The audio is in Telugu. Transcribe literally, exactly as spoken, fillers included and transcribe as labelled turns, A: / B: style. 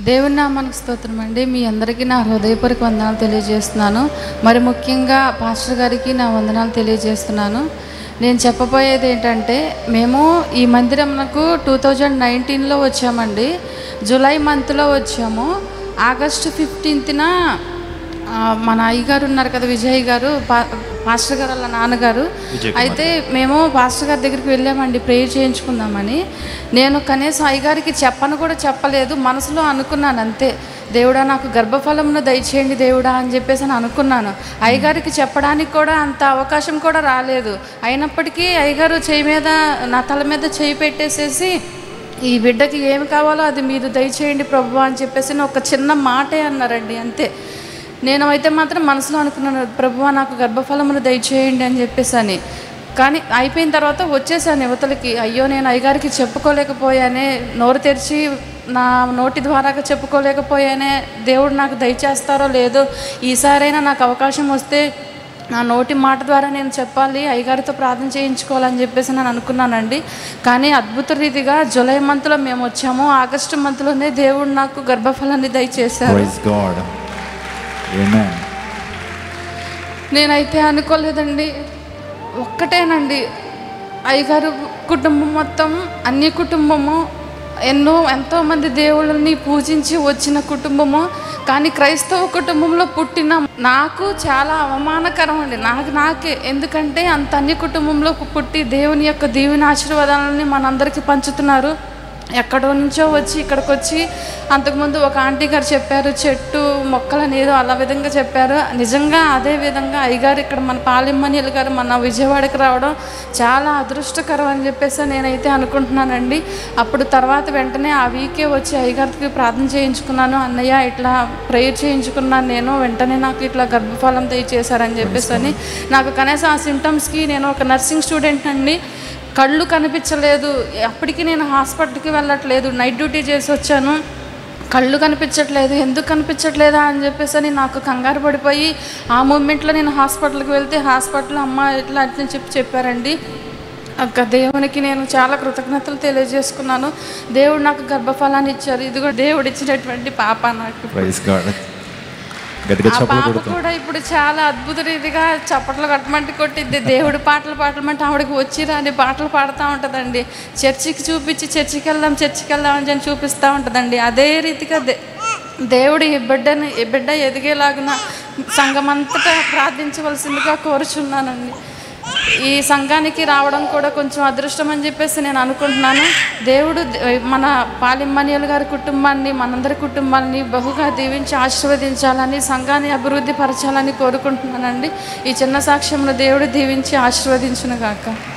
A: దేవుని నామానికి స్తోత్రం అండి. మీ అందరికీ నా హృదయపూర్వక వందనాలు తెలియజేస్తున్నాను. మరి ముఖ్యంగా పాస్టర్ గారికి నా వందనాలు తెలియజేస్తున్నాను. నేను చెప్పబోయేది ఏంటంటే, మేము ఈ మందిరంకు టూ థౌజండ్ నైన్టీన్లో వచ్చామండి. జూలై మంత్లో వచ్చాము. ఆగస్టు ఫిఫ్టీన్త్న మన అయ్యగారు ఉన్నారు కదా, విజయ్ గారు, పా పాస్టర్ గారు వాళ్ళ నాన్నగారు, అయితే మేము పాస్టర్ గారి దగ్గరికి వెళ్ళామండి ప్రేయర్ చేయించుకుందామని. నేను కనీసం అయ్యగారికి చెప్పను కూడా చెప్పలేదు, మనసులో అనుకున్నాను అంతే. దేవుడా నాకు గర్భఫలంను దయచేయండి దేవుడా అని చెప్పేసి అని అనుకున్నాను. అయ్యగారికి చెప్పడానికి కూడా అంత అవకాశం కూడా రాలేదు. అయినప్పటికీ అయ్యగారు చేయి మీద, నా తల మీద చేయి పెట్టేసేసి, ఈ బిడ్డకి ఏమి కావాలో అది మీరు దయచేయండి ప్రభువా అని చెప్పేసి ఒక చిన్న మాటే అన్నారండి, అంతే. నేను అయితే మాత్రం మనసులో అనుకున్నాను, ప్రభువా నాకు గర్భఫలమును దయచేయండి అని చెప్పేసి అని. కానీ అయిపోయిన తర్వాత వచ్చేసాను యువతలకి. అయ్యో నేను అయ్యగారికి చెప్పుకోలేకపోయానే, నోరు తెరిచి నా నోటి ద్వారాగా చెప్పుకోలేకపోయానే, దేవుడు నాకు దయచేస్తారో లేదో, ఈసారైనా నాకు అవకాశం వస్తే నా నోటి మాట ద్వారా నేను చెప్పాలి, అయ్యగారితో ప్రార్థన చేయించుకోవాలని చెప్పేసి నేను అనుకున్నానండి. కానీ అద్భుత రీతిగా జూలై మంత్లో మేము వచ్చాము. ఆగస్టు మంత్లోనే దేవుడు నాకు గర్భఫలాన్ని దయచేశారు. నేనైతే అనుకోలేదండి. ఒక్కటేనండి, అయ్యగారు కుటుంబం మొత్తం, అన్ని కుటుంబము ఎన్నో ఎంతోమంది దేవుళ్ళని పూజించి వచ్చిన కుటుంబము. కానీ క్రైస్తవ కుటుంబంలో పుట్టిన నాకు చాలా అవమానకరం అండి, నాకు నాకే. ఎందుకంటే అంత అన్ని కుటుంబంలో పుట్టి దేవుని యొక్క దీవెన ఆశీర్వాదాలని మనందరికీ పంచుతున్నారు. ఎక్కడో నుంచో వచ్చి ఇక్కడికి వచ్చి, అంతకుముందు ఒక ఆంటీ గారు చెప్పారు చెట్టు మొక్కలని ఏదో అలా విధంగా చెప్పారు. నిజంగా అదే విధంగా అయ్యగారు ఇక్కడ మన పాల్ ఎమ్మాన్యుయల్ గారు మన విజయవాడకి రావడం చాలా అదృష్టకరం అని చెప్పేసి నేనైతే అనుకుంటున్నానండి. అప్పుడు తర్వాత వెంటనే ఆ వీకే వచ్చి అయ్యగారికి ప్రార్థన చేయించుకున్నాను. అన్నయ్య ఇట్లా ప్రేయర్ చేయించుకున్నాను నేను, వెంటనే నాకు ఇట్లా గర్భఫలం దయచేశారని చెప్పేసి అని. నాకు కనీసం ఆ సిమ్టమ్స్కి, నేను ఒక నర్సింగ్ స్టూడెంట్ అండి, కళ్ళు కనిపించలేదు. అప్పటికి నేను హాస్పిటల్కి వెళ్ళట్లేదు, నైట్ డ్యూటీ చేసి వచ్చాను. కళ్ళు కనిపించట్లేదు, ఎందుకు కనిపించట్లేదా అని చెప్పేసి అని నాకు కంగారు పడిపోయి, ఆ మూమెంట్లో నేను హాస్పిటల్కి వెళ్తే హాస్పిటల్ అమ్మ ఇట్లా అట్లా చెప్పి చెప్పారండి. అక్క దేవునికి నేను చాలా కృతజ్ఞతలు తెలియజేసుకున్నాను. దేవుడు నాకు గర్భఫలాన్ని ఇచ్చారు. ఇది కూడా దేవుడు ఇచ్చినటువంటి పాప నాకు. ఆ పాప కూడా ఇప్పుడు చాలా అద్భుత రీతిగా చప్పట్లు కట్టమంటే కొట్టిద్ది. దేవుడు పాటలు పాడమంటే ఆవిడకి వచ్చి రాని పాటలు పాడుతూ ఉంటుందండి. చర్చికి చూపించి చర్చికి వెళ్దాం చర్చికి వెళ్దాం అని చూపిస్తూ ఉంటుందండి. అదే రీతిగా దే దేవుడు ఈ బిడ్డని ఈ బిడ్డ ఎదిగేలాగిన సంఘమంతటా ప్రార్థించవలసిందిగా కోరుచున్నానండి. ఈ సంఘానికి రావడం కూడా కొంచెం అదృష్టం అని చెప్పేసి నేను అనుకుంటున్నాను. దేవుడు మన పాల్ ఎమ్మాన్యుయల్ గారి కుటుంబాన్ని, మనందరి కుటుంబాన్ని బహుగా దీవించి ఆశీర్వదించాలని, సంఘాన్ని అభివృద్ధి పరచాలని కోరుకుంటున్నానండి. ఈ చిన్న సాక్ష్యంలో దేవుడు దీవించి ఆశీర్వదించును గాక.